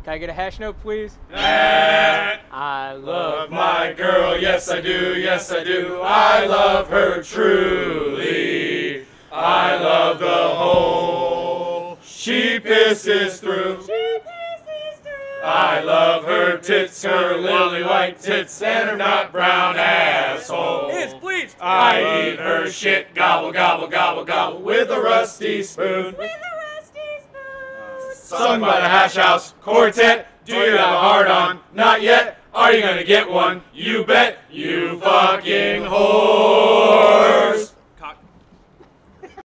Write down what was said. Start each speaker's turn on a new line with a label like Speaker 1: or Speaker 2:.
Speaker 1: Can I get a hash note, please?
Speaker 2: I love my girl, yes I do, yes I do. I love her truly. I love the hole she pisses through. I love her tits, her lily white tits, and her nut brown asshole.
Speaker 1: It's bleached.
Speaker 2: I eat her shit, gobble, gobble, gobble, gobble, with a rusty spoon. Sung by the Hash House Quartet. Do you have a hard-on? Not yet. Are you gonna get one? You bet. You fucking whores.